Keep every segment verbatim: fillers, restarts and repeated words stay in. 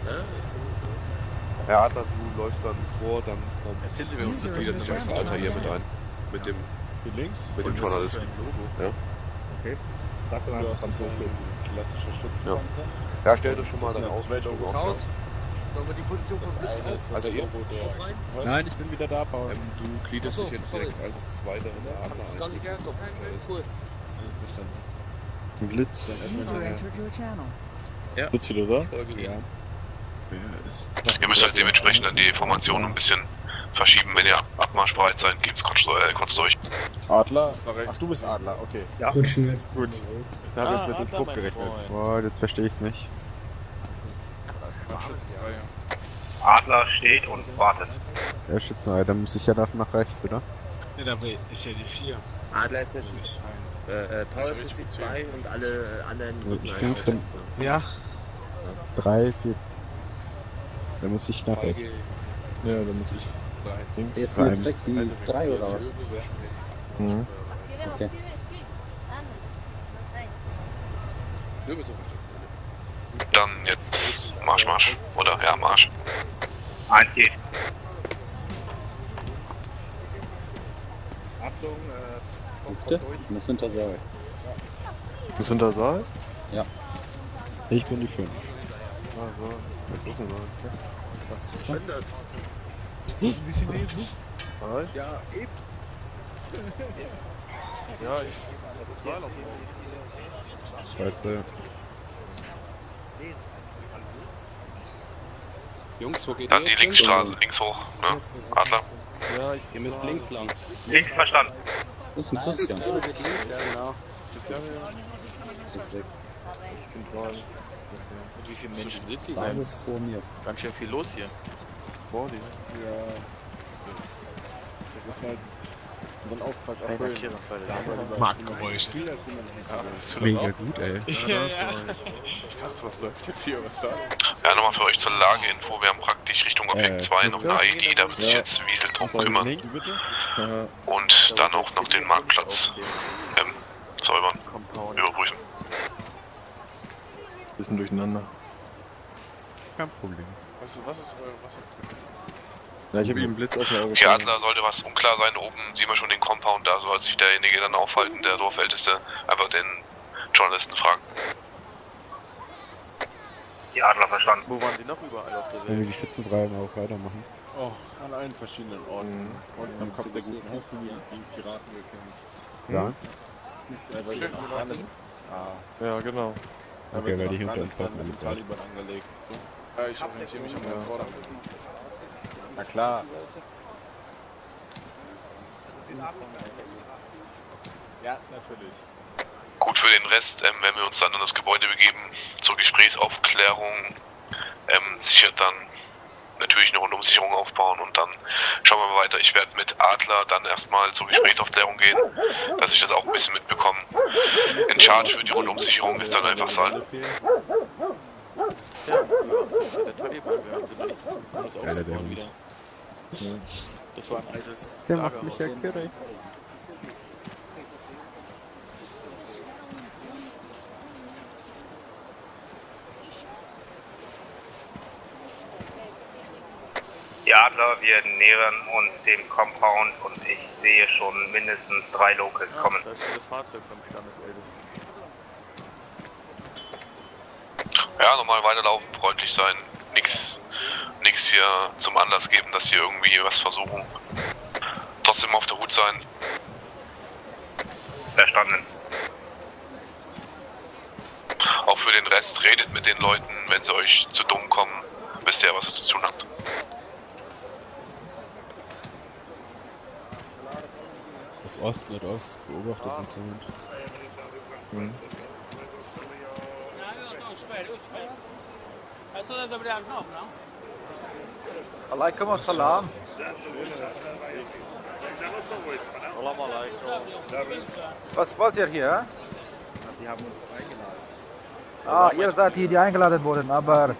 Ja, dann du läufst dann vor, dann kommt... Erzählen Sie mir uns das Lied jetzt zum Alter hier mit ein. Mit dem... Hier links? Mit dem Journalisten. Ja. Okay. Sag mal, was ist so ein klassischer Schutzpanzer? Ja, stell das schon mal dann auf. Raus. Sollen wir die Position von Blitz auf? Also ihr? Nein, ich bin wieder da, Paul. Ähm, du gliederst dich jetzt direkt als Zweiter in der Adler Ist gar nicht hergekommen. Cool. Verstanden. Blitz. User entered your channel. Ja. Blitz wieder da? Folge Ja. Ihnen. Ihr müsst halt dementsprechend dann die Formation ein bisschen verschieben. Wenn ihr abmarschbereit seid, geht's kurz, äh, kurz durch. Adler? Ach, du bist Adler, okay. Ja. Gut. Da habe ich jetzt mit dem Trupp gerechnet. Boah, jetzt verstehe ich's nicht. Adler steht und wartet. Der Schützenei, dann muss ich ja nach, nach rechts, oder? Ja, da ist ja die vier. Adler ist jetzt äh, äh, Paul ist jetzt die zwei und alle anderen. Ich bin drin. Ja. Drei, vier. Dann muss ich nach rechts. Ja, dann muss ich links. Ist jetzt weg die drei oder was? Mhm. Okay. Dann jetzt Marsch, Marsch. Oder ja, Marsch. Eins geht. Achtung, äh, kommt Bitte? durch. Ich muss hinter Saal. Bist du hinter Saal? Ja. Ich bin die fünf. Ah, so. Wo ist denn Saal? Schön das. Wie Chinesen? Saal? Ja, eben. Ja, ich... Saal auf Schweizer. Jungs, wo geht Dann ihr die jetzt Linksstraße, links hoch, ne? Adler. Ja, ich... Ihr müsst links lang. Links verstanden. Wo ist denn Christian? Ja, genau. Christian ist weg. Ich bin Saal. Und wie viele Menschen sind hier? Saal ist vor mir. Ganz schön viel los hier. Vor dir. Ja. Das ist halt... unseren Auftrag erfüllen. Marktgeräusche. Mega gut, ey. Ja, ja. Ich dachte, was läuft jetzt hier? Was da? Ja, nochmal für euch zur Lageinfo. Wir haben praktisch Richtung Objekt Äh, zwei noch eine I D, da wird sich ja. jetzt Wiesel drum Von kümmern. links. Bitte? Ja. Und dann auch noch den Marktplatz ähm, säubern, überprüfen. Bisschen durcheinander. Kein Problem. Was, was ist euer Wasser? Ja, ich habe ihm Blitz aus dem Auge Die Adler sollte was unklar sein. Oben sieht man schon den Compound, da soll sich derjenige dann aufhalten, der Dorfälteste, einfach den Journalisten fragen. Die Adler verstanden. Wo waren sie noch überall auf der Wenn wir die Schützenfreien auch weitermachen. Oh, an allen verschiedenen Orten. Mhm. Und am Kopf der guten Hoffnung gegen Piraten gekämpft. Ja? Ja, weil die alles... Ah. Ja, genau. Okay, weil die hinter uns dann mit dem Taliban angelegt. Ja, ich orientiere mich an meinen Vordergrund. Na klar. Ja, natürlich. Gut, für den Rest, ähm, wenn wir uns dann in das Gebäude begeben, zur Gesprächsaufklärung, ähm, sichert dann natürlich eine Rundumsicherung aufbauen und dann schauen wir mal weiter. Ich werde mit Adler dann erstmal zur Gesprächsaufklärung gehen, dass ich das auch ein bisschen mitbekomme. In Charge für die Rundumsicherung ist dann einfach Saal. Ja, der Taliban, wir haben sie noch nicht gefunden, um das Ja, der aufzubauen Dämon. wieder. Das war ein altes Der macht mich ja Lagerhaus. kirre. Die Adler, wir nähern uns dem Compound und ich sehe schon mindestens drei Locals Ja, kommen. da ist schon das Fahrzeug vom Stammesältesten. Ja, normal weiterlaufen, freundlich sein, nix, nix hier zum Anlass geben, dass hier irgendwie was versuchen. Trotzdem auf der Hut sein. Verstanden. Auch für den Rest, redet mit den Leuten, wenn sie euch zu dumm kommen, wisst ihr ja, was ihr zu tun habt. Auf Ost, Nordost, beobachtet uns jemand. Mhm. Alaikum assalam. Was wollt ihr hier? Die haben uns eingeladen. Ah, ihr seid die, die eingeladen wurden, aber...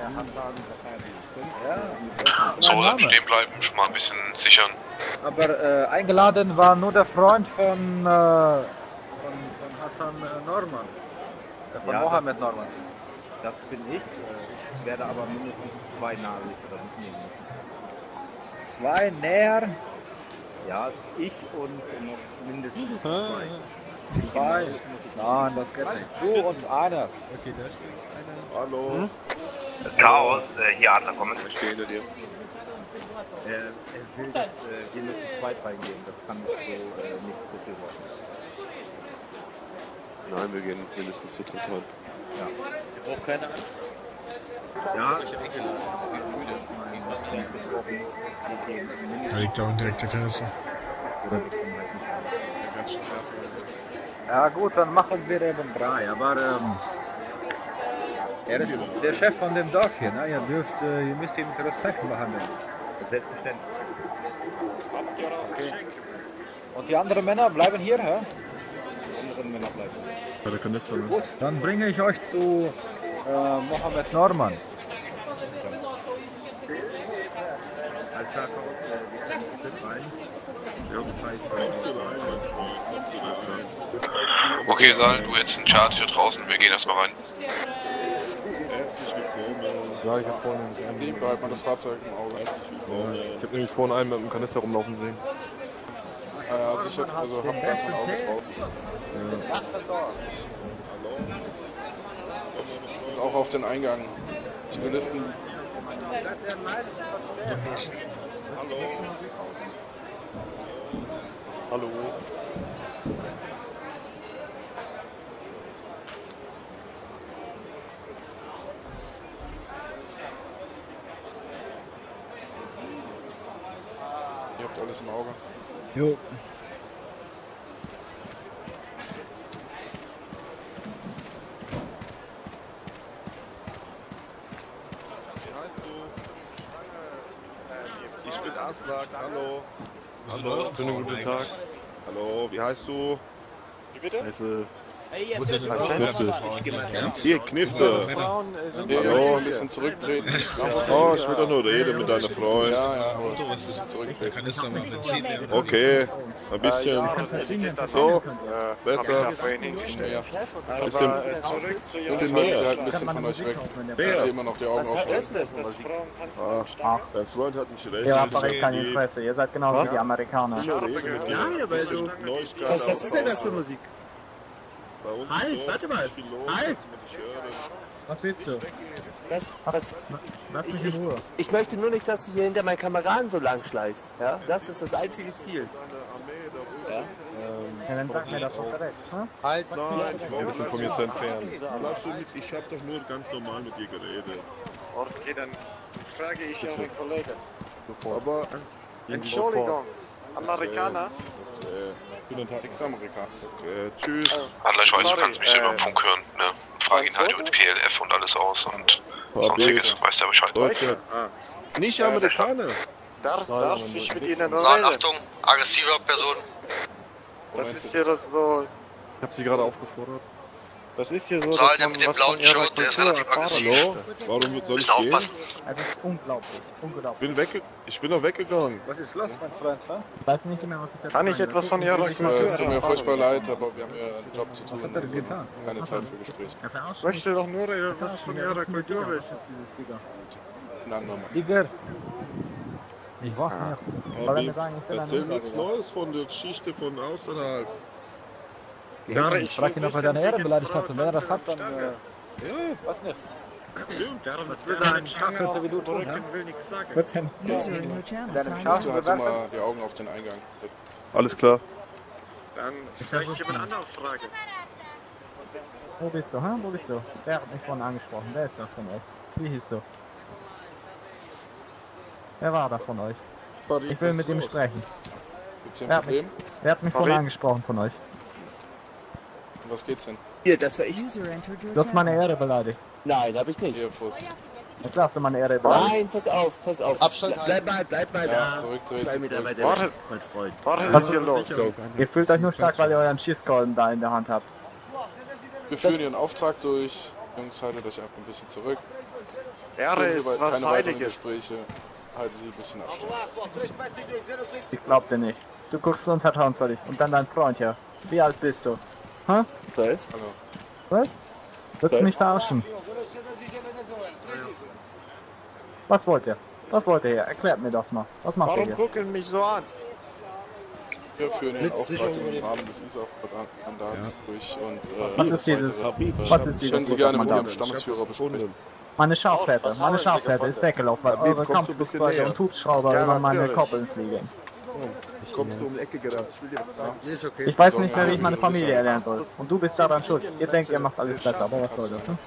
So, dann stehen bleiben, schon mal ein bisschen sichern. Aber äh, eingeladen war nur der Freund von, äh, von, von Hassan äh, Norman. Äh, von Ja, Mohammed Norman. Das bin ich. Ich werde aber mindestens zwei Nahsichter nehmen müssen. Zwei näher. Ja, ich und noch mindestens zwei. Zwei. Nein, das geht nicht. Du und einer. Okay, da steht einer. Hallo. Hm? Chaos, äh, hier Adler kommen. Ich stehe hinter dir. Äh, er will, dass äh, wir müssen zwei reingehen. Das kann nicht so, äh, nicht so viel werden. Nein, wir gehen mindestens zu dritt rein. Ja. Ihr braucht keine Angst. Ja. Ich hab euch eingeladen. Wie müde. Wie fangen Da liegt da direkt der Kanister. Ganz schön nervig. Ja gut, dann machen wir eben drei. Aber ähm, er ist der Chef von dem Dorf hier. Ne? Ihr, dürft, äh, ihr müsst ihn mit Respekt behandeln. Selbstverständlich. Okay. Und die anderen Männer bleiben hier, hä? Die anderen Männer bleiben. Bei der Kanister, ne? Gut, dann bringe ich euch zu äh, Mohammed Norman. Alles klar, Chaos, äh, wir können mit rein. Okay, Saal, du jetzt in Charge hier draußen, wir gehen erstmal rein. Herzlich willkommen. Ja, ich hab vorhin Die behält man das Fahrzeug im Auge. ja, ich hab nämlich vorhin einen mit dem Kanister rumlaufen sehen. Ja, ja, sicher, also hab einfach ein Auge drauf. Und auch auf den Eingang. Zivilisten. Hallo. Ihr habt alles im Auge. Jo. Ich bin Aslak, hallo. Hallo, Schönen guten Tag. Hallo, wie heißt du? Wie bitte? Heiße Wo sind denn Knifte. Hier, Knifte. Nee, Hallo. hallo. Ein bisschen zurücktreten. Oh, ich will doch nur reden mit deiner Freundin. Ja, ja, aber Auto, was ist der Kanister mit Benzin leer? Okay, ein bisschen. So, besser. ein bisschen mehr. Bisschen, Und ich halte sie halt ein bisschen von euch weg. Ich sehe immer noch die Augen offen. ah, dein Freund hat mich recht. Ihr habt aber kein Interesse. Ihr seid genauso wie die Amerikaner. Ja, aber du- Was, was ist denn das für Musik? Halt, warte mal. Halt! Was willst du? Was, was, Lass ich, mich ich, in Ruhe. ich möchte nur nicht, dass du hier hinter meinen Kameraden so lang schleichst. Ja? Das ist das einzige Ziel. Ja? Ja, dann sag mir das doch direkt. Hm? Halt, nein, ein bisschen von mir zu entfernen. Bleibst du nicht, ich hab doch nur ganz normal mit dir geredet. Okay, dann frage ich Ihren Kollegen. Aber, Entschuldigung, Amerikaner? Guten Tag, Ex-Amerikaner. okay, tschüss. Adler, ich weiß, du Sorry, kannst mich über den äh, Funk hören, ne? Frag ihn halt über die P L F und alles aus und sonstiges, weißt du ja Bescheid. Deutsche. Nicht Amerikaner. Darf, darf ich mit Ihnen Saal, reden? Achtung, aggressiver Person. Das ist hier so, Ich hab sie gerade aufgefordert. das ist hier so, Saal, dass der man mit dem was blauen von Ihrer Shirt, der ist Kultur relativ erfahren aggressiv. Hallo? Warum soll ich Müssen gehen? aufpassen. Es ist unglaublich. Unglaublich. Bin wegge ich bin doch weggegangen. Was ist los, mein Freund? Ne? Ich weiß nicht mehr, was ich da Kann ich etwas von Ihrer Es Kultur äh, tut mir furchtbar erfahren? leid, aber wir haben hier einen Job zu tun. Was hat er Also getan? keine Zeit für Gespräche. Er verarscht Ich möchte doch nur mich. was von Ihrer Kultur wissen. Ein andermal. Digger. Ich weiß nicht. Soll er mir Aber sagen, ich bin ein erzähl nichts Ungarn? Neues von der Geschichte von außerhalb. Ja, ich ich frage ihn, ob er deine Ehre beleidigt hat. Und wenn er das hat, dann... Äh, Ja, was nicht? Darum Was will da ein Schachhütte wie du tun, Rücken will nichts sagen. Wird denn deinem Schaf Du halt immer die Augen auf den Eingang. Alles klar. Dann vielleicht jemand anderes fragen. Wo bist du, hä? Wo bist du? Wer hat mich vorhin angesprochen? Wer ist das von euch? Wie hieß du? Wer war das von euch? Ich will mit ihm sprechen. Gibt's hier Wer ein hat mich, Problem? wer hat mich vorhin angesprochen von euch? Um was geht's denn? Hier, das war ich. Du hast meine Ehre beleidigt. Nein, hab ich nicht. Hier, Vorsicht. Na klar hast du meine Ehre beleidigt. Nein, pass auf, pass auf. Abstand Bleib mal, bleib mal Ja, da. zurücktreten. Zwei Meter weiter Warte. weg, mein Freund. Was ist hier los? Ihr fühlt euch nur stark, weil ihr euren Schießkolben da in der Hand habt. Wir führen Ihren Auftrag durch. Jungs, haltet euch einfach ein bisschen zurück. Ehre ist Keine was weiteren Heiliges. Gespräche. Halten Sie ein bisschen Abstand. Ich glaub dir nicht. Du guckst so unvertrauenswürdig. Und dann dein Freund hier. Wie alt bist du? Hä? Zwölf? Hallo. Was? Willst du mich verarschen? Was wollt ihr? Was wollt ihr hier? Erklärt mir das mal. Was macht Warum ihr hier? gucken mich so an? Wir führen den Mit Auftrag Sicherung im Rahmen des I S A F-Mandats durch und äh, Was ist dieses? Was ist dieses? können Sie gerne mit Mandat? Ihrem Stammesführer besprechen. Meine Schafsherde, meine Schafsherde ist weggelaufen, weil eure Kampfflugzeuge und Hubschrauber über meine Koppeln fliegen. Kommst du um die Ecke gerannt? Ich will dir was sagen. Ist okay. Ich weiß nicht mehr, wie ich meine Familie erlernen soll. Und du bist daran schuld. Ihr denkt, ihr macht alles besser, aber was soll das, ne?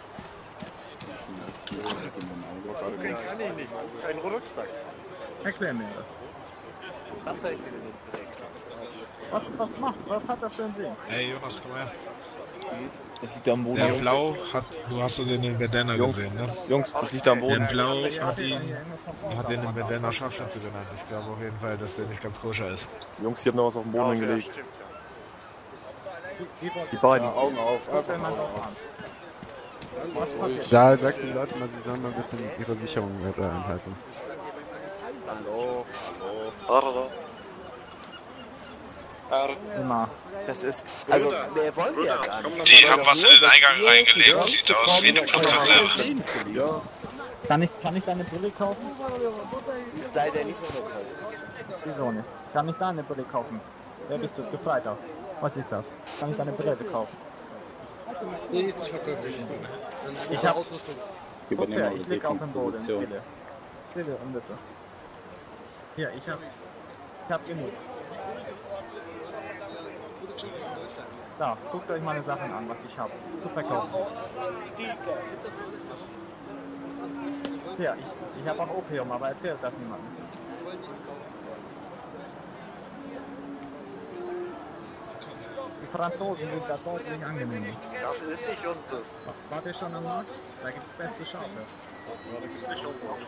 Okay, kann ich nicht. Kein Rucksack. Erklär mir das. Was seid ihr denn jetzt direkt? Was, was macht, was hat das für einen Sinn? Ey, Jonas, komm her. Es liegt am Boden. Der Blau hat, du hast ja den Bandana Jungs, gesehen, ne? Jungs, es liegt am Der Boden. Blau hat ihn, hat den in Bandana Scharfschütze genannt. Ich glaube auf jeden Fall, dass der nicht ganz koscher ist. Jungs, die haben noch was auf den Boden Ja, hingelegt. stimmt, ja. Die beiden. Ja, Augen auf, Guckt einfach euch mal Augen drauf auf. an. Da sagst du den Leuten mal, sie sollen mal ein bisschen ihre Sicherung äh, einhalten. Hallo, hallo. Immer. Das ist, also, Bruder, wir wollen ja Bruder, gar komm nicht. noch Die mal haben was in den Eingang reingelegt. Sieht aus wie eine Blutkonserve. Ja. Kann ich, kann ich deine Brille kaufen? Ist leider nicht so toll. Wieso nicht? Kann ich deine Brille kaufen? Wer bist du? Gefreiter. Was ist das? Kann ich deine Brille kaufen? Nee, ist nicht verkäuflich. Ich hab... Gib Guck mir her, mal ich leg auf den Boden. Position. Bitte. Bitte, um bitte. Hier, ich hab... Ich hab genug. Da, guckt euch meine Sachen an, was ich habe. Zu verkaufen. Ja, ich, ich habe auch Opium, aber erzählt das niemandem. Die Franzosen sind da deutlich angenehmer. Das ist nicht unseres. Wart ihr schon am Markt? Da gibt's beste Schafe. Nicht unseres.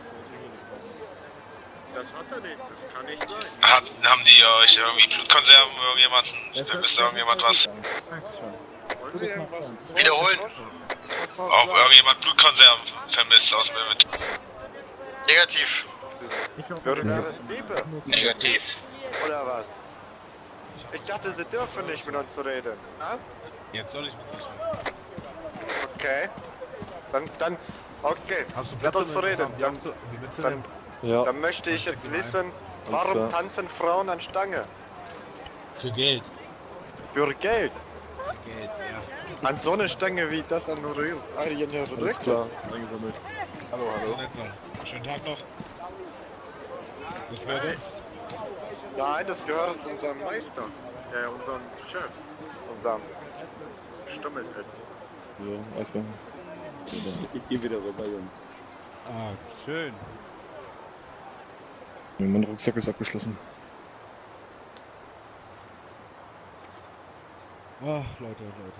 Das hat er nicht, das kann nicht sein. Hat, haben die euch irgendwie Blutkonserven, irgendjemanden, vermisst irgendjemand was? Wollen Sie irgendwas? Wiederholen. Ob irgendjemand Blutkonserven vermisst aus dem Inventar? Negativ. Bürger Diebe. Negativ. Oder was? Ich dachte, Sie dürfen nicht mit uns reden. Ah? Jetzt soll ich mit euch reden. Okay. Dann, dann, okay. Hast du Lass Plätze uns im reden. Inventar, um die Dann, aufzu- die dann, mitzunehmen? Ja. dann möchte ich jetzt wissen, warum klar. tanzen Frauen an Stange? Für Geld. Für Geld. Für Geld, ja. An so eine Stange wie das an Rü- Arjen Alles Rück. klar, ist eingesammelt. Hallo, hallo. So etwa. Schönen Tag noch. Das wäre das. Nein, das gehört unserem Meister. Äh, unserem Chef. Unserem Stammesältesten. Ja, Eisbären. Ich gehe wieder rüber, Jungs. Ah, schön. Ja, mein Rucksack ist abgeschlossen. Ach, Leute, Leute.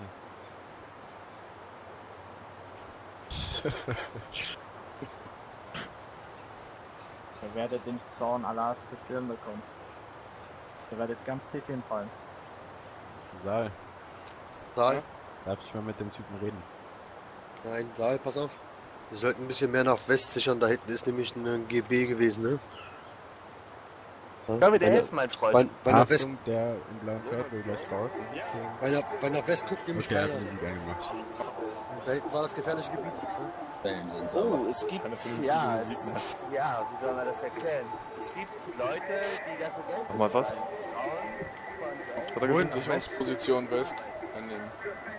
Ihr werdet den Zorn Allahs zu spüren bekommen. Ihr werdet ganz tief hinfallen. Saal, Saal? darf ich mal mit dem Typen reden? Nein, Saal, pass auf. Wir sollten ein bisschen mehr nach West sichern, da hinten ist nämlich ein G B gewesen, ne? Können wir dir Bei- helfen, mein Freund? Bei, bei nach West, Achtung, der im blauen Shirt will gleich raus. bei, nach, bei nach West guckt nämlich Okay, hat keiner. Musik angemacht. Da hinten war das gefährliche Gebiet. Ne? Oh, es gibt, ja, es, ja, wie soll man das erklären? Es gibt Leute, die dafür Geld Mach mal was. bezahlen. Frauen, Hat er Wohin? gesagt? Sicherungsposition West annehmen.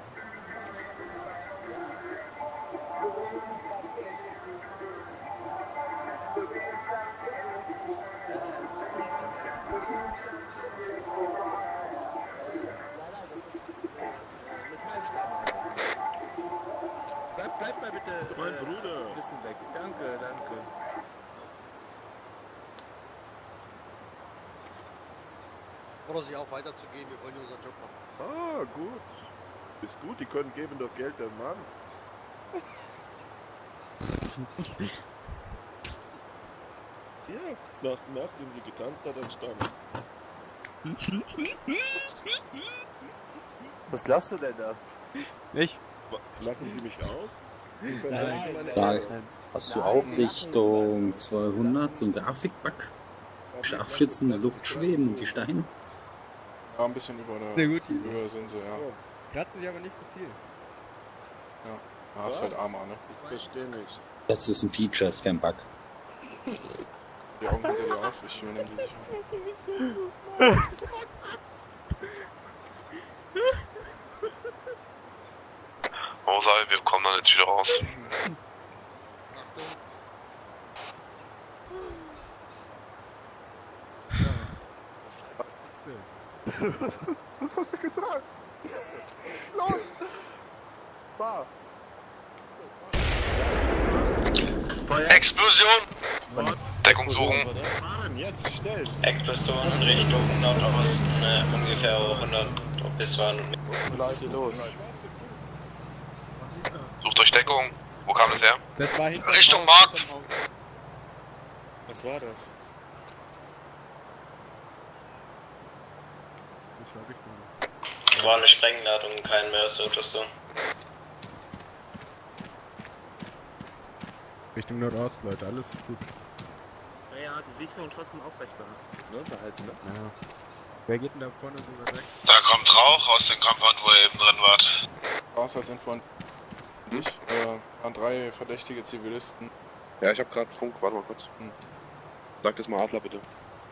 Bleib, bleib mal bitte Mein äh, Bruder. ein bisschen weg. Danke, danke. Oder sich auch weiterzugehen, wir wollen ja unseren Job machen. Ah, gut. Ist gut, die können geben doch Geld dem Mann. Ja, nach, nachdem sie getanzt hat, entstanden. Was lachst du denn da? Ich? Lachen Sie mich aus? Sie können Nein, nicht meine nein. Eltern- Hast du auch Richtung zweihundert so ein Grafikbug? Scharfschützen in der Luft schweben und die Steine? Ja, ein bisschen über der Sehr gut. Höhe sind sie, ja. Kratzen sich aber nicht so viel. Ja, hast halt Arma, ne? Ich verstehe nicht. Das ist ein Feature, ist kein Bug. Die Augen hinter dir auf, ich übernehme die Sicherheit. Rosal, wir kommen dann jetzt wieder raus. Was hast du getan? Los! Bar! Explosion! Deckung suchen. Jetzt, schnell! Explosion in Richtung Nordosten, äh, ungefähr hundert bis zweihundert Meter. Was ist los? Sucht euch Deckung. Wo kam es her? Das war hinter Richtung Markt. Was war das? War eine Sprengladung, kein Mörser oder so. Richtung Nordost, Leute, alles ist gut. Naja, die Sicherung trotzdem aufrecht Ne, behalten, ne? Ja. Wer geht denn da vorne so weit weg? Da kommt Rauch aus dem Compound, wo ihr eben drin wart. Haushaltsinfo an dich. Äh, waren drei verdächtige Zivilisten. Ja, ich hab grad Funk, warte mal kurz. Hm. Sag das mal Adler bitte.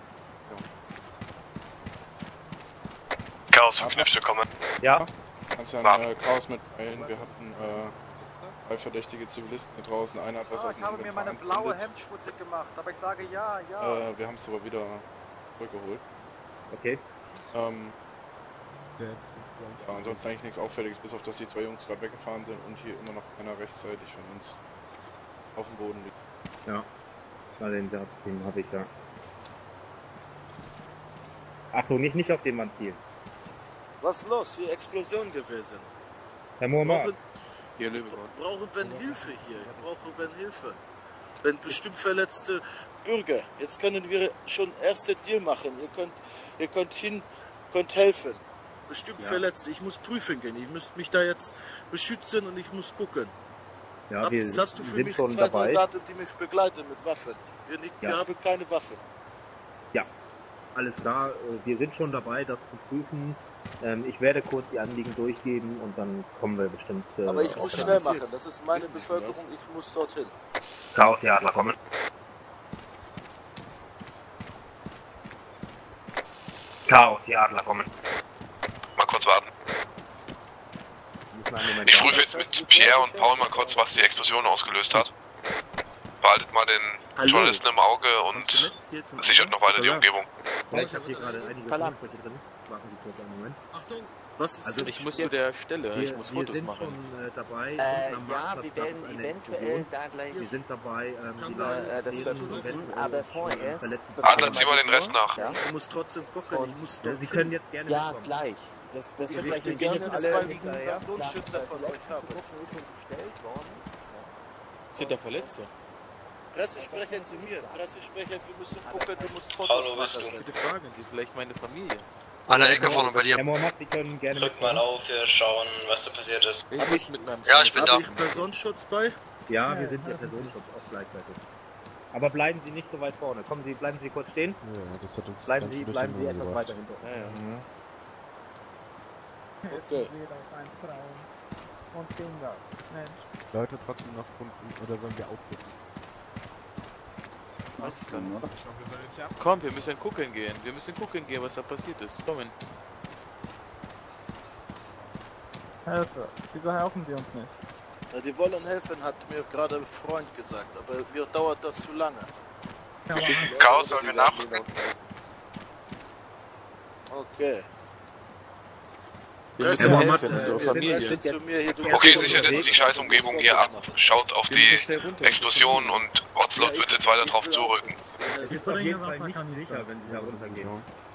Chaos verknüpft kommen. Ja. Kannst ja ein äh, Chaos mitteilen. Wir hatten äh, drei verdächtige Zivilisten hier draußen. Einer hat was Ah, aus ich dem habe mir Inventar meine blaue entwendet. Hemd schmutzig gemacht, aber ich sage ja, ja. Äh, wir haben es aber wieder zurückgeholt. Okay. Ähm, Der ist jetzt gleich. ja, ansonsten eigentlich nichts Auffälliges, bis auf dass die zwei Jungs gerade weggefahren sind und hier immer noch keiner rechtzeitig von uns auf dem Boden liegt. Ja. Na, den, den habe ich ja. Achtung, nicht, nicht auf den Mann zielen. Was ist los? Hier Explosion gewesen. Herr Mohammed. Brauchen, Hier, Löwemann. brauchen wir Hilfe hier. Brauchen wir Hilfe. Wenn bestimmt verletzte Bürger. Jetzt können wir schon erste Deal machen. Ihr könnt, ihr könnt hin, könnt helfen. Bestimmt Ja. Verletzte. Ich muss prüfen gehen. Ich muss mich da jetzt beschützen und ich muss gucken. Ja, Hab, wir hast du für sind mich schon zwei dabei. Soldaten, die mich begleiten mit Waffen? Wir, nicht, Ja. wir haben keine Waffen. Ja, alles klar. äh, Wir sind schon dabei, das zu prüfen. Ähm, Ich werde kurz die Anliegen durchgeben und dann kommen wir bestimmt. äh, Aber ich auf muss den schnell Anliegen. machen. Das ist meine Bevölkerung. Ich muss dorthin. Chaos, die Adler kommen. Chaos, die Adler kommen. Mal kurz warten. Ich prüfe jetzt mit Pierre und Paul mal kurz, was die Explosion ausgelöst hat. Behaltet mal den Hallo. Journalisten im Auge und sichert noch weiter die Umgebung. Ja, ich habe hier gerade einige Ansprüche drin. Warten Sie kurz einen Moment. Achtung! Was ist Also Ich muss zu der Stelle, wir, ich muss wir Fotos sind machen. schon äh, dabei. Äh, Unten am ja, Marktplatz wir gab werden es eine eventuell Explosion. da gleich. Wir sind dabei, ähm, die Äh, Leute das sehen, versuchen, eventuell aber schon vorerst. verletzte Adler, zieh mal den Rest nach. Ja? Ich muss trotzdem gucken. Ich muss Ja, dorthin. Sie können jetzt gerne Ja, mitkommen. gleich. Das, das Wir wird möchten gleich gerne gerne das alle baldigen hinterher. Personenschützer von Nach- euch haben. zu gucken, ist schon gestellt worden. Sind da Verletzte? Pressesprecher zu mir. Pressesprecher, wir müssen gucken, du musst Hallo, Fotos bist machen. du? Bitte fragen Sie vielleicht meine Familie. An der Ecke vorne bei dir. Herr Mohammed, Sie können gerne Drück mal auf, wir schauen, was da passiert ist. Ich muss mit meinem Ja, ich bin da. Habe ich Personenschutz bei? Ja, wir sind ja Personenschutz auch gleichzeitig. Aber bleiben Sie nicht so weit vorne. Kommen Sie, bleiben Sie kurz stehen. Ja, das hat uns Bleiben ganz Sie, schön bleiben Sie durcheinander etwas gebracht. weiter hinter. Ja, ja. Mhm. Okay. Und Kinder. Mensch. Leute, trotzdem noch Kunden oder sollen wir aufrücken? Weiß ich gar nicht. Ich glaube, wir sollen jetzt hier ab. Komm, wir müssen gucken gehen. Wir müssen gucken gehen, was da passiert ist. Kommen. Hilfe. Wieso helfen die uns nicht? Na, die wollen helfen, hat mir gerade ein Freund gesagt, aber mir dauert das zu lange. Chaos, sollen wir nachrücken? Okay. Wir Presse- müssen Mohammed, helfen, äh, unsere wir Familie. Presse zu mir hier, du Okay, musst sichert Fotos jetzt die machen. scheiß Umgebung hier ab. Schaut auf Wir müssen die schnell runter. Explosion und Otzlot wird jetzt weiter drauf zurücken. Es ist auf jeden Fall nicht sicher, wenn Sie da runtergehen.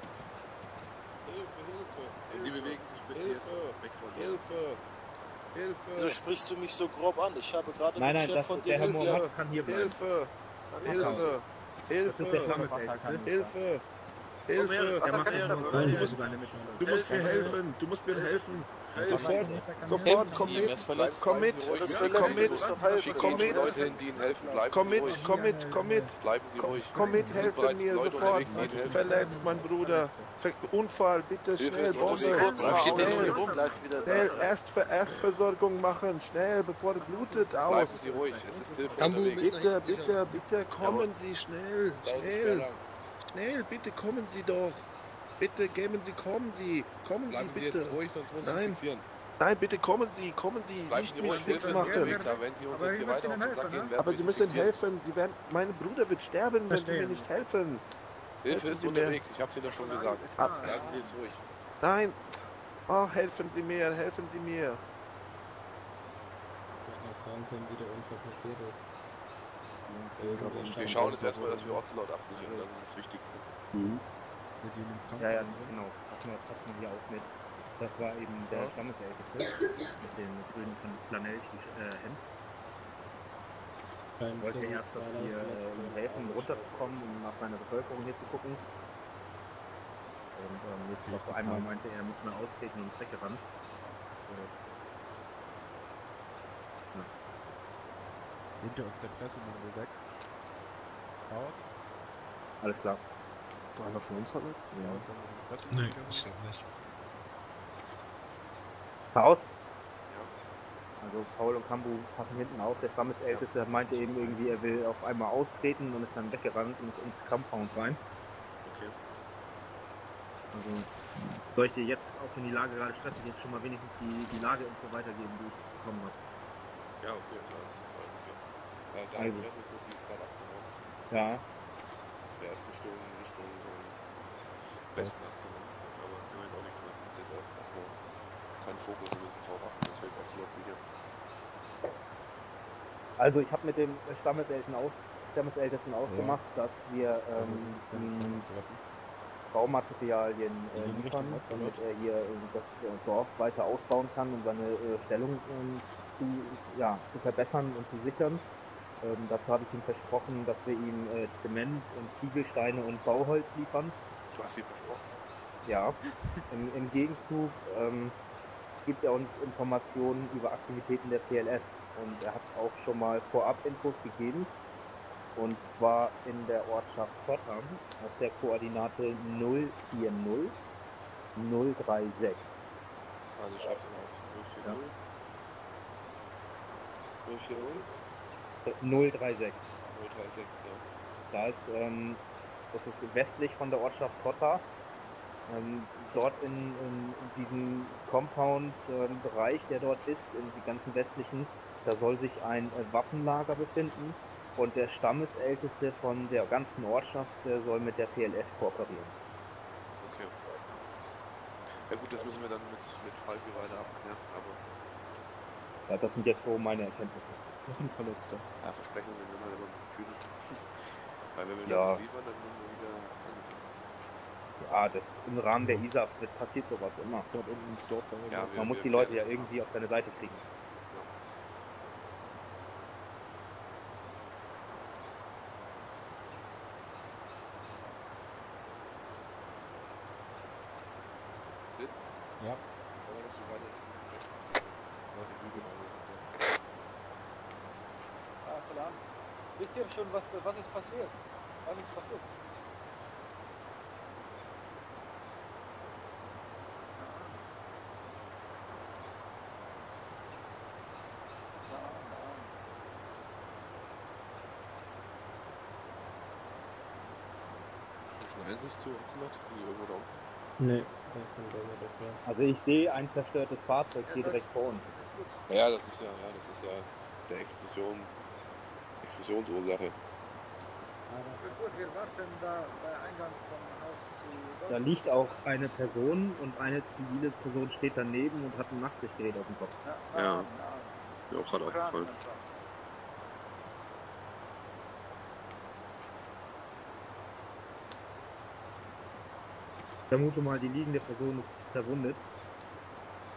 Sie bewegen sich bitte jetzt weg von hier. Hilfe! Hilfe! So sprichst du mich so grob an. Ich habe gerade Nein, den nein, Chef das, von der dir Herr gehört. Mohammed kann hier bleiben. Hilfe! Hilfe! Das ist der Hilfe! Flammefeld. Hilfe! Hilfe! Der macht Du das musst, noch. du musst, du musst mir helfen! Du musst mir helfen! Sofort! Sofort! Komm mit! Komm mit! Komm mit! Komm mit! Leute hin, die ihnen helfen, bleiben Komm Sie mit! ruhig. Komm mit! Komm mit! Bleiben Sie ruhig. Komm mit! Es sind Helfe bereits mir Leute sofort! unterwegs, die Ihnen helfen. Verletzt, mein Bruder! Ver Unfall, bitte schnell! Hilfe, es Bombe! muss kurz mal Schnell! rum. Schnell! Erstver Erstversorgung machen! Schnell, bevor du blutet Bleiben aus! Sie ruhig, es ist Hilfe Gambu, unterwegs. Bitte, bitte, bitte kommen Sie schnell! Dauert nicht mehr Schnell! lang. Schnell, bitte kommen Sie doch! Bitte geben Sie, kommen Sie! Kommen Bleiben Sie Sie bitte! jetzt ruhig, sonst muss ich Nein. fixieren. Nein, bitte kommen Sie, kommen Sie! Bleiben Nicht Sie mich ruhig, Hilfe schwitz ist machen! unterwegs, aber wenn Sie uns jetzt hier weiter auf den Sack gehen, werden Aber wir Sie Sie müssen fixieren. helfen! Sie werden, mein Bruder wird sterben, wenn Sie Verstehen. mir nicht helfen! Hilfe Helfen ist Sie mir. unterwegs, ich hab's Ihnen ja schon gesagt. Ah. Bleiben Sie jetzt ruhig. Nein! Oh, helfen Sie mir, helfen Sie mir! Ich möchte mal fragen können, wie der Unfall passiert ist. Wir schauen jetzt erstmal, dass wir Ortslaut absichern, das ist das Wichtigste. Mhm. Ja, ja, genau. Hatten wir, hatten wir auch mit. Das war eben der Stammesälteste mit dem grünen Flanell-Hemd. Kein Wollte Zimmer, erst, dass zwei wir Leute, ähm, helfen, runterzukommen, um nach seiner Bevölkerung hier zu gucken. Und ähm, jetzt auf einmal meinte er, muss mal austreten und ins weggerannt. Äh, ja. Hinter uns der Pressemangel weg. Raus. Alles klar. War einer von uns verletzt? Ja. Nee, ich glaube nicht. Raus! Also Paul und Kambu passen hinten auf. Der Stammesälteste meinte eben irgendwie, er will auf einmal austreten und ist dann weggerannt und ist ins Compound rein. Okay. Also soll ich dir jetzt auch in die Lage gerade stressen, jetzt schon mal wenigstens die, die Lage und so weitergeben, die ich bekommen habe. Ja, okay, klar, das ist halt okay. Ja, deine Also. Pressefotos ist gerade abgenommen. Ja. Der ist Richtung, Richtung ähm, Westen abgenommen. Aber können wir jetzt auch nichts machen. Das ist jetzt auch erstmal kein Fokus, wir müssen drauf achten, dass wir jetzt absolut sicher. Also ich habe mit dem Stammesältesten, aus, Stammesältesten ausgemacht, dass wir ähm, ähm, Baumaterialien äh, liefern, damit er hier äh, das äh, Dorf weiter ausbauen kann und seine äh, Stellung ähm, zu, ja, zu verbessern und zu sichern. Ähm, dazu habe ich ihm versprochen, dass wir ihm äh, Zement und Ziegelsteine und Bauholz liefern. Du hast ihm versprochen? Ja. Im, im Gegenzug ähm, gibt er uns Informationen über Aktivitäten der P L F und er hat auch schon mal Vorab-Infos gegeben. Und zwar in der Ortschaft Potsdam auf der Koordinate null vier null null drei sechs. Also ich schreibe es mal auf. null vier null. null vier null? null drei sechs. null drei sechs, ja. Da ist, ähm, das ist westlich von der Ortschaft Potter. Ähm, dort in, in, in diesem Compound-Bereich, der dort ist, in die ganzen westlichen, da soll sich ein äh, Waffenlager befinden. Und der Stammesälteste von der ganzen Ortschaft äh, soll mit der P L F kooperieren. Okay. Ja gut, das müssen wir dann mit, mit Falki weiter abklären, aber... Ja, das sind jetzt so meine Erkenntnisse. Noch ein Verletzter. Ja, Versprechungen sind halt immer ein bisschen kühl. Weil wenn wir Ja. dann liefern, dann müssen wir wieder angepasst. Ja, das im Rahmen der I S A F wird passiert sowas immer. Dort unten ins Dorf. Ja, wir- Man muss wir die Leute ja klären das irgendwie auf seine Seite kriegen. Blitz? Ja. Aber dass du weiter im Westen gehst. Also Bügelmangel und so. Ah, Salam. Wisst ihr schon, was, was ist passiert? Was ist passiert? Schon Einsicht zu Ortslaut? Sind die irgendwo da unten? Nee, das sind wir dafür. Also ich sehe ein zerstörtes Fahrzeug hier direkt vor uns. Ja, das ist ja, ja, das ist ja der Explosion, Explosionsursache. Gut, wir warten da bei Eingang vom Haus zu Da liegt auch eine Person und eine zivile Person steht daneben und hat ein Nachtsichtgerät auf dem Kopf. Ja, mir auch gerade aufgefallen. Ich vermute mal, die liegende Person ist verwundet.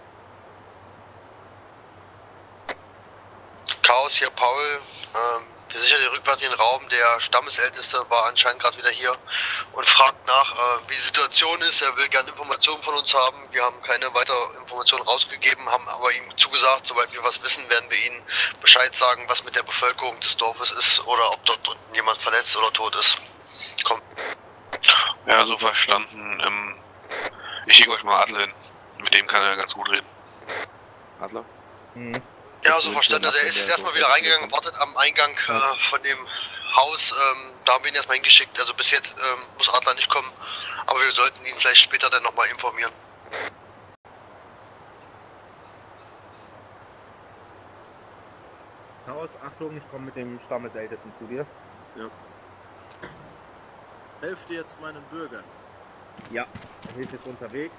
Chaos hier, Paul. Ähm, Wir sichern den rückwärtigen Raum. Der Stammesälteste war anscheinend gerade wieder hier und fragt nach, äh, wie die Situation ist. Er will gerne Informationen von uns haben. Wir haben keine weiteren Informationen rausgegeben, haben aber ihm zugesagt, sobald wir was wissen, werden wir Ihnen Bescheid sagen, was mit der Bevölkerung des Dorfes ist oder ob dort unten jemand verletzt oder tot ist. Komm. Ja, so verstanden. Ähm, ich schicke euch mal Adler hin. Mit dem kann er ganz gut reden. Adler? Mhm. Ja, so verstanden. Der ist jetzt erstmal wieder reingegangen, wartet am Eingang äh, von dem Haus. Ähm, da haben wir ihn erstmal hingeschickt. Also bis jetzt ähm, muss Adler nicht kommen. Aber wir sollten ihn vielleicht später dann nochmal informieren. Chaos, Achtung, ich komme mit dem Stammesältesten zu dir. Ja. Helft ihr jetzt meinen Bürgern? Ja, er hilft jetzt unterwegs.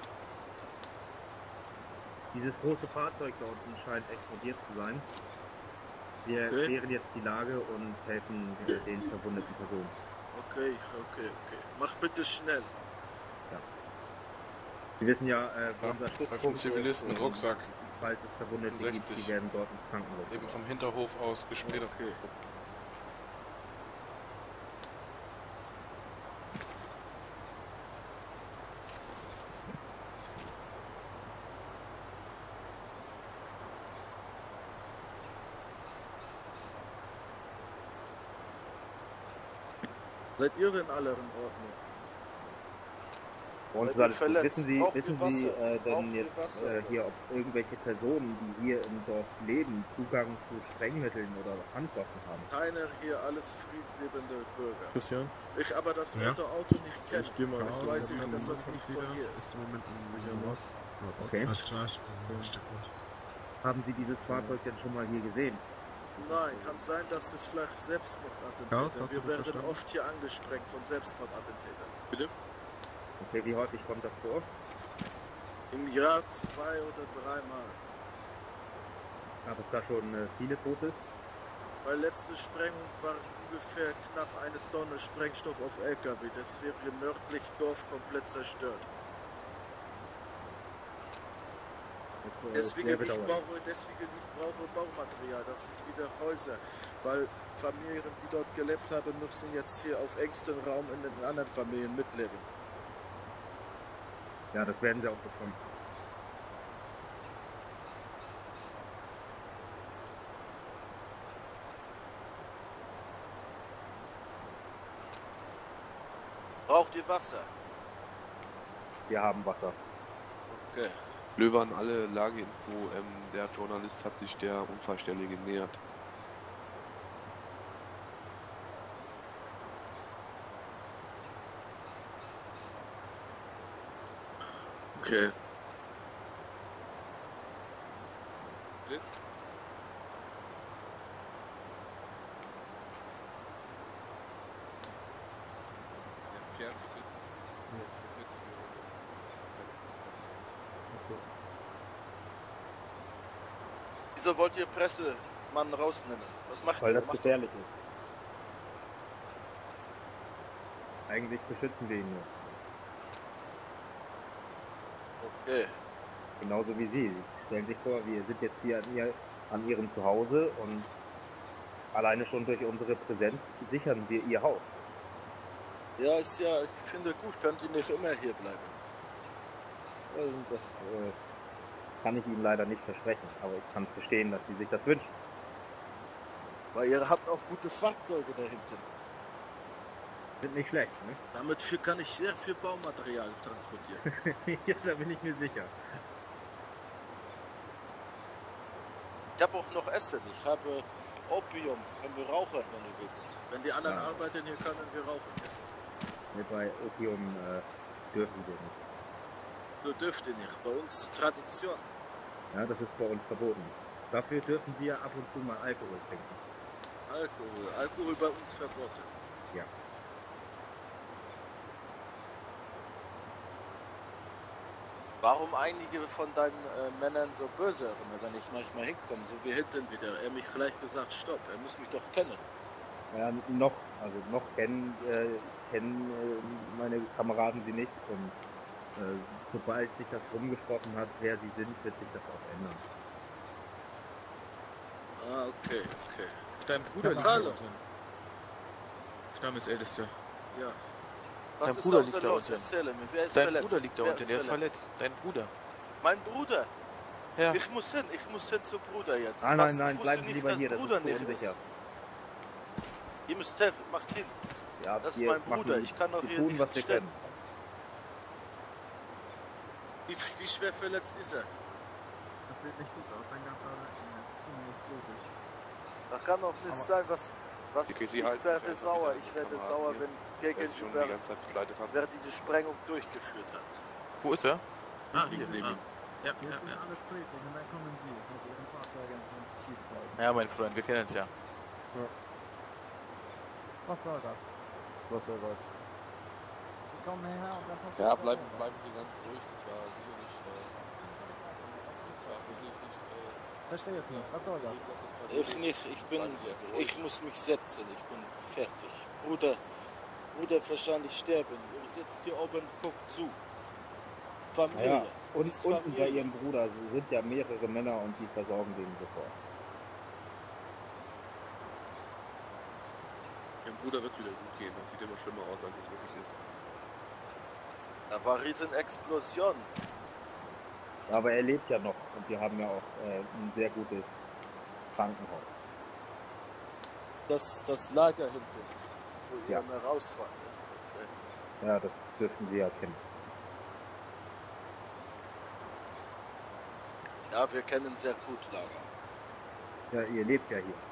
Dieses große Fahrzeug da unten scheint explodiert zu sein. Wir Okay. klären jetzt die Lage und helfen äh, den verwundeten Personen. Okay, okay, okay. Mach bitte schnell. Ja. Sie wissen ja, äh, wo Ja, unser bei fünf Stützpunkt Zivilisten mit ist, Rucksack. falls es Verwundete gibt, die werden dort ins Krankenhaus. Eben vom Hinterhof aus gespielt. Okay. Seid ihr denn alle in Ordnung? Und Seid ist ihr alles gut. verletzt? Wissen Sie, Braucht wissen ihr Sie Wasser? äh, Braucht denn ihr jetzt Wasser? äh, hier, ob irgendwelche Personen, die hier im Dorf leben, Zugang zu Sprengmitteln oder Handwaffen haben? Keiner hier, alles friedliebende Bürger. Christian? Ich aber das Ja? rote Auto nicht kenne. Ich geh mal das raus, weiß ich ich, hab dass diesen das nicht Mann von wieder. hier ist. Moment, sicher Okay. Alles klar, ich bin ein Stück weit. Haben Sie dieses Fahrzeug denn schon mal hier gesehen? Nein, kann sein, dass es vielleicht Chaos, Selbstmordattentäter. hast du Wir das werden verstanden? oft hier angesprengt von Selbstmordattentätern. Bitte? Okay, wie häufig kommt das vor? Im Jahr zwei oder dreimal. Gab es da schon äh, viele Tote? Bei letzter Sprengung war ungefähr knapp eine Tonne Sprengstoff auf L K W. Das wäre nördlich Dorf komplett zerstört. Das, äh, Deswegen sehr ich, bedauerlich. brauche, deswegen ich brauche Baumaterial, dass ich wieder Häuser, weil Familien, die dort gelebt haben, müssen jetzt hier auf engstem Raum in den anderen Familien mitleben. Ja, das werden Sie auch bekommen. Braucht ihr Wasser? Wir haben Wasser. Okay. Löwe an alle Lageinfo. Ähm, der Journalist hat sich der Unfallstelle genähert. Okay. Blitz? Ja, Pierre, Blitz. Blitz. Wieso wollt ihr Pressemann rausnehmen? Was macht Weil ihr? das Macht gefährlich ist. Eigentlich beschützen wir ihn nur. Okay. Genauso wie Sie. Stellen sich vor, wir sind jetzt hier an, ihr, an Ihrem Zuhause und alleine schon durch unsere Präsenz sichern wir Ihr Haus. Ja, ist ja, ich finde gut, könnt ihr nicht immer hier bleiben. Also das äh, kann ich Ihnen leider nicht versprechen, aber ich kann verstehen, dass Sie sich das wünschen. Weil ihr habt auch gute Fahrzeuge da hinten. Sind nicht schlecht, ne? Damit viel kann ich sehr viel Baumaterial transportieren. Ja, da bin ich mir sicher. Ich habe auch noch Essen. Ich habe Opium. Können wir rauchen, wenn du willst. Wenn die anderen Ja. arbeiten, hier können wir rauchen. Nee, bei Opium äh, dürfen wir nicht. Du dürft ihr nicht. Bei uns Tradition. Ja, das ist bei uns verboten. Dafür dürfen wir ab und zu mal Alkohol trinken. Alkohol. Alkohol bei uns verboten. Ja. Warum einige von deinen äh, Männern so böse immer, wenn ich manchmal hinkomme, so wie hinten wieder? Er mich gleich gesagt, stopp, er muss mich doch kennen. Ja, noch, also noch kennen, äh, kennen äh, meine Kameraden sie nicht und äh, sobald sich das rumgesprochen hat, wer sie sind, wird sich das auch ändern. Ah, okay, okay. Dein Bruder liegt Hallo. schon drin. Stammesältester. Ja. Dein Was ist Bruder da liegt unten da los? unten. Erzähle mir, wer ist Dein verletzt? Bruder liegt da Wer unten, der ist verletzt. Dein Bruder. Mein Bruder? Ja. Ich muss hin, ich muss hin zu Bruder jetzt. Nein, Was? nein, nein, ich bleiben wusste Sie nicht, lieber dass hier, das Bruder ist zu neben unsicher. ist. Ihr müsst helfen, macht hin. Ja, Das ist wir mein Bruder, machen- ich kann doch wir hier tun, nicht was wir stehen. können. Wie, wie schwer verletzt ist er? Das sieht nicht gut aus, sein ganzer Rücken ist ziemlich blutig. Das kann doch nicht Aber- sein, was... was Die K C ich halten werde sich sauer, einfach ich wieder werde am sauer, hier, wenn weil sie schon die gegenüber, ganze Zeit begleitet haben. wer diese Sprengung durchgeführt hat. Wo ist er? Ah, Hier ist neben ihm. Ja, Hier ja, ist ja. alles friedlich und dann kommen Sie mit Ihren Fahrzeugen und Schießkolben. Ja, mein Freund, wir kennen uns ja. Was soll das? Was soll was? Sie kommen hierher und dann passiert Ja, das bleiben, so. bleiben Sie ganz ruhig, das war sicherlich, äh, das war sicherlich nicht, äh, Verstehe es nicht. Was soll das? dass das passiert Ich ist. nicht, ich bin, Bleiben Sie also ruhig. ich muss mich setzen, ich bin fertig. Bruder, Bruder wahrscheinlich sterben. Ihr sitzt hier oben, guckt zu. Familie. Ja, und Ist unten bei Familie. Ihrem Bruder sind ja mehrere Männer und die versorgen den sofort. Ihrem Bruder wird es wieder gut gehen, das sieht immer schlimmer aus, als es wirklich ist. Da war riesen Explosion. Aber er lebt ja noch und wir haben ja auch äh, ein sehr gutes Krankenhaus. Das, das Lager hinten, wo ihr Ja. immer rausfahrt. Ja, das dürften Sie ja kennen. Ja, wir kennen sehr gut Lager. Ja, ihr lebt ja hier.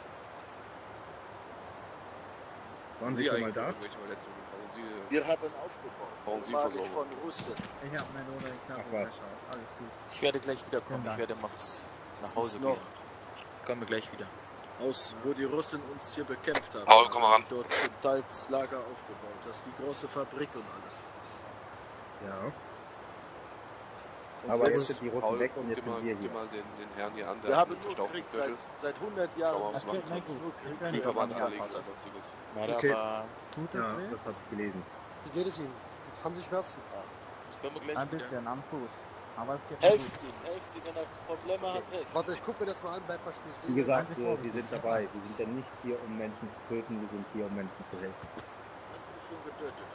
Waren Sie schon mal eigentlich da? irgendwelche Verletzungen? Brauchen Sie, äh, Wir haben aufgebaut. Brauchen Sie Ehemalig Versorgung? von Russen. Ich habe meine Oder Ach Klappe was. geschaut. Alles gut. Ich werde gleich wiederkommen. Vielen Ich werde Max nach Das Hause ist noch gehen. Ich komme gleich wieder. aus, wo die Russen uns hier bekämpft haben. Paul, komm mal haben ran. dort schon teils Lager aufgebaut. Das ist die große Fabrik und alles. Ja. Und Aber jetzt- jetzt sind die Russen Paul, weg und guck jetzt dir mal, sind wir guck dir hier. mal den, den Herrn hier an, der Wir hat haben einen nur verstauchten Krieg seit, Knöchel. seit hundert Schau Jahren. mal, was Das du machen geht nicht kannst. gut. Wir können Knieverband das anlegen anpassen. oder sonstiges. Na, Okay. aber Tut es Ja, weh? das habe ich gelesen. Wie geht es Ihnen? Jetzt haben Sie Schmerzen. ich komme gleich Ein wieder. bisschen am Fuß. Aber es geht mir Helft gut. ihm, helft ihm, wenn er Probleme hat, helft. Warte, ich gucke mir das mal an, bleib mal still Wie stehen. gesagt, Seien Sie wir, vorsichtig. wir sind dabei. Wir sind ja nicht hier, um Menschen zu töten, wir sind hier, um Menschen zu helfen. Hast du schon getötet?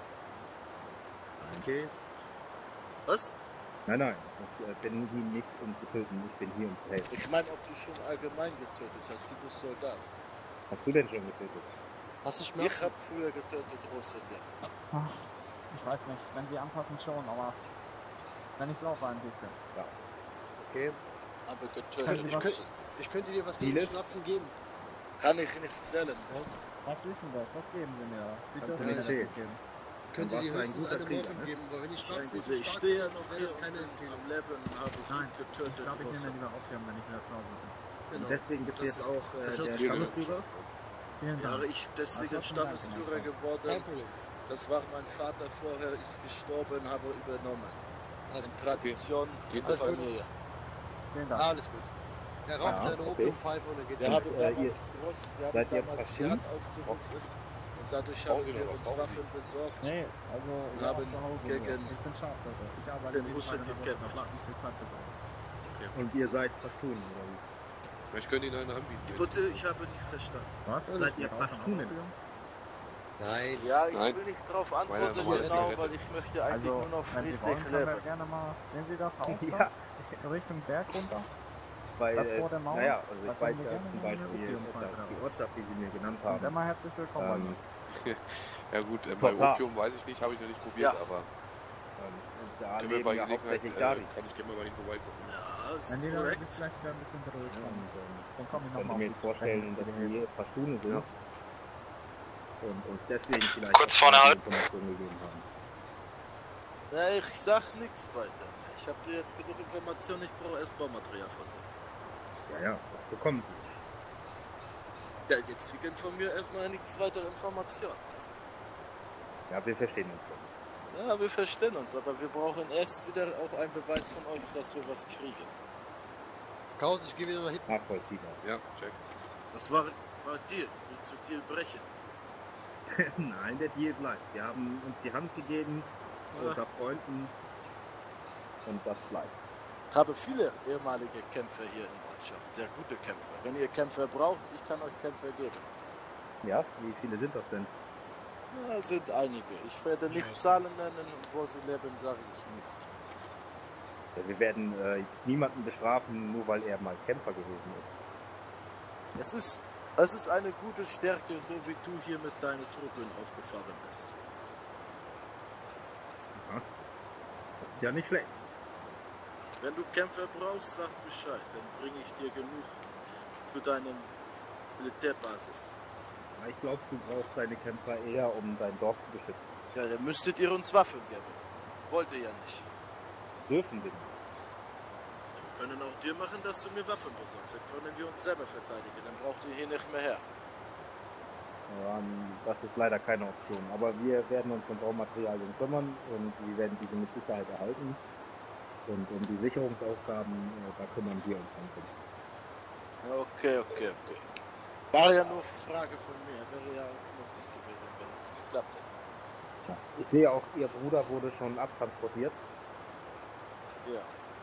Okay. Was? Nein, nein, ich äh, bin hier nicht, um zu töten, ich bin hier, um zu helfen. Ich meine, ob du schon allgemein getötet hast. Du bist Soldat. Hast du denn schon getötet? Hast du Ich Schmerzen? habe früher getötet Russen, ja. Ach, ich weiß nicht, wenn sie anpassen schon, aber wenn ich laufe ein bisschen. Ja. Okay. Aber Können getötet Sie was- Russen. Ich könnte dir was gegen Vieles? Schmerzen geben. Kann ich nicht zählen. Was ist denn das? Was geben Sie mir? Sie Kannst dürfen du mir nicht das sehen. nicht geben. Könnte warst dir du ein höchstens guter eine Krieger, Morphin ne? geben, aber wenn die Ich, Schmerzen nicht ich so stehe ja stark noch sind, wäre hier das keine am Empfehlung. Leben und habe ich Nein, nicht ich getötet glaube, ich nehme Russen. mir lieber aufhören, wenn ich wieder zu Hause bin. Und Genau. deswegen bist du Das jetzt ist- auch äh, das hört der sich gut an. Stammesführer? Vielen Ja, Dank. ich deswegen Also, Stammesführer Dank, geworden. Kein Problem. Das war mein Vater vorher, ist gestorben, habe übernommen. Also, Eine Tradition Geht's der jetzt Familie. Vielen Dank. alles gut. Er raucht Ja, eine okay. Opiumpfeife und dann geht's Wir ihm haben gut. äh, damals ihr- groß, wir haben seid ihr damals verschieden? Dschihad aufgerufen und dadurch Rauchen haben Sie wir noch was, uns rauchen Sie. Waffen besorgt. Nee, also Und ja, haben zu Hause. gegen nur. Ich bin Schafshirte. Ich arbeite den jeden Russen Tag in der Woche, gekämpft. da bleibt nicht viel Zeit für so. Und ihr seid Pashtunen, oder wie? Ich könnte Ihnen eine anbieten. wenn- Bitte, ich habe nicht verstanden. Was? Seid ihr Rauchen Pashtunen? Opium? Nein. Ja, ich Nein. will nicht darauf Meine antworten normale genau, Zigarette. weil ich möchte eigentlich Also, nur noch wenn Sie wollen, friedlich können wir leben. gerne mal. Sehen Sie das Haus Ja. da? Richtung Berg runter? Weil, Das äh, vor der Mauer? naja, also Da ich können weiß wir ja gerne zum mal eine Beispiel, Opiumpfeife dass die rauchen. Ortschaft, die Sie mir genannt Und haben, immer herzlich willkommen bei ähm, mir. Ja gut, äh, bei Total. Opium weiß ich nicht, habe ich noch nicht probiert, Ja. aber ähm, und da können wir leben bei ja Gelegenheit, hauptsächlich äh, Dari. kann ich gerne mal bei Ihnen vorbeigucken. Ja, ist Wenn die dann korrekt. sich vielleicht wieder ein bisschen beruhigt haben, Und ähm, dann komme ich könnte nochmal mir jetzt vorstellen, dass wir Pashtunen sind. Und uns deswegen vielleicht Kurz auch vorne die halten. Informationen gegeben haben. Ja, ich sag nichts weiter mehr. Ich habe dir jetzt genug Informationen, ich brauche erst Baumaterial von dir. Ja, ja, das bekommen Sie. Ja, jetzt kriegen von mir erstmal nichts weitere Informationen. Ja, wir verstehen uns schon. Ja, wir verstehen uns, aber wir brauchen erst wieder auch einen Beweis von euch, dass wir was kriegen. Chaos, ich gehe wieder nach hinten. Nachvollziehbar. Ja, check. Das war, war Deal. Willst du Deal brechen? Nein, der Deal bleibt. Wir haben uns die Hand gegeben, Ja. unter Freunden. Und das bleibt. Ich habe viele ehemalige Kämpfer hier in der Ortschaft, sehr gute Kämpfer. Wenn ihr Kämpfer braucht, ich kann euch Kämpfer geben. Ja, wie viele sind das denn? Ja, sind einige. Ich werde nicht Zahlen nennen und wo sie leben, sage ich nicht. Ja, wir werden äh, niemanden bestrafen, nur weil er mal Kämpfer gewesen ist. Es ist, es ist eine gute Stärke, so wie du hier mit deinen Truppen aufgefahren bist. Aha. Das ist ja nicht schlecht. Wenn du Kämpfer brauchst, sag Bescheid, dann bringe ich dir genug für deine Militärbasis. Ja, ich glaube, du brauchst deine Kämpfer eher, um dein Dorf zu beschützen. Ja, dann müsstet ihr uns Waffen geben. Wollt ihr ja nicht. Dürfen wir nicht. Wir können auch dir machen, dass du mir Waffen besorgst. Dann können wir uns selber verteidigen. Dann braucht ihr hier nicht mehr her. Ja, das ist leider keine Option. Aber wir werden uns um Baumaterialien kümmern und wir werden diese mit Sicherheit erhalten. Und um die Sicherungsaufgaben, da kümmern wir uns dann drum. Okay, okay, okay. War ja nur Frage von mir. Wäre ja auch möglich gewesen, wenn es geklappt hätte. Ja. Ich sehe auch, Ihr Bruder wurde schon abtransportiert. Ja.